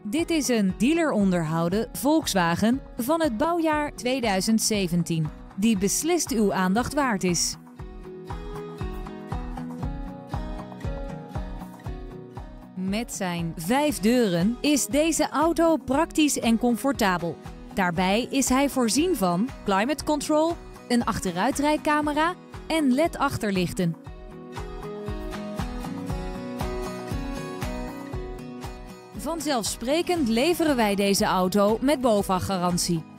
Dit is een dealeronderhouden Volkswagen van het bouwjaar 2017, die beslist uw aandacht waard is. Met zijn 5 deuren is deze auto praktisch en comfortabel. Daarbij is hij voorzien van climate control, een achteruitrijcamera en LED-achterlichten. Vanzelfsprekend leveren wij deze auto met BOVAG-garantie.